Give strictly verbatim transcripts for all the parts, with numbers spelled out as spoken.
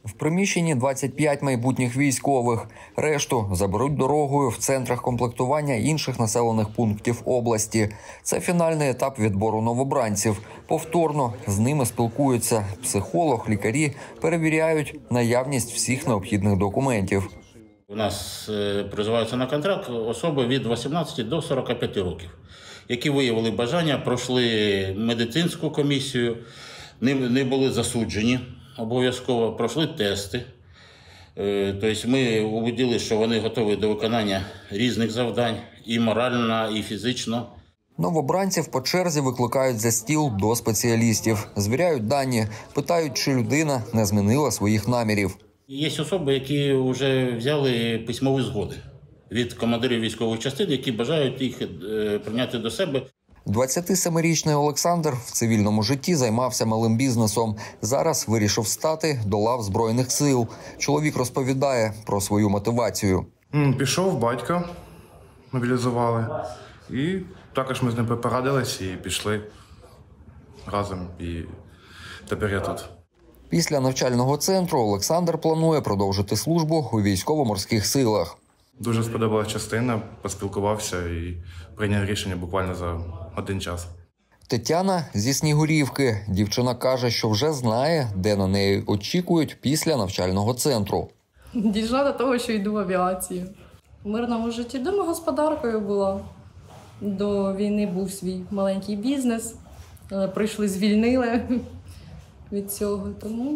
В приміщенні двадцять п'ять майбутніх військових. Решту заберуть дорогою в центрах комплектування інших населених пунктів області. Це фінальний етап відбору новобранців. Повторно з ними спілкуються психолог, лікарі, перевіряють наявність всіх необхідних документів. У нас призиваються на контракт особи від вісімнадцяти до сорока п'яти років, які виявили бажання, пройшли медицинську комісію, не були засуджені. Обов'язково пройшли тести. Тобто ми убедили, що вони готові до виконання різних завдань і морально, і фізично. Новобранців по черзі викликають за стіл до спеціалістів. Звіряють дані, питають, чи людина не змінила своїх намірів. Є особи, які вже взяли письмові згоди від командирів військових частин, які бажають їх прийняти до себе. двадцятисемирічний Олександр в цивільному житті займався малим бізнесом. Зараз вирішив стати до лав Збройних сил. Чоловік розповідає про свою мотивацію. Пішов, батька мобілізували. І також ми з ним порадились і пішли разом. І тепер я тут. Після навчального центру Олександр планує продовжити службу у військово-морських силах. Дуже сподобалась частина, поспілкувався і прийняв рішення буквально за один час. Тетяна зі Снігурівки. Дівчина каже, що вже знає, де на неї очікують після навчального центру. Дійшла до того, що йду в авіацію. В мирному житті домогосподаркою була. До війни був свій маленький бізнес. Прийшли, звільнили від цього. Тому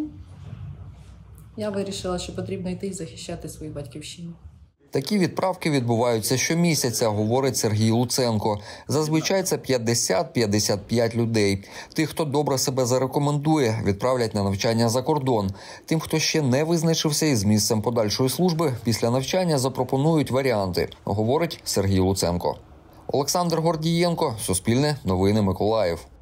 я вирішила, що потрібно йти і захищати свою батьківщину. Такі відправки відбуваються щомісяця, говорить Сергій Луценко. Зазвичай це п'ятдесят - п'ятдесят п'ять людей. Тих, хто добре себе зарекомендує, відправлять на навчання за кордон. Тим, хто ще не визначився із місцем подальшої служби, після навчання запропонують варіанти, говорить Сергій Луценко. Олександр Гордієнко, Суспільне новини, Миколаїв.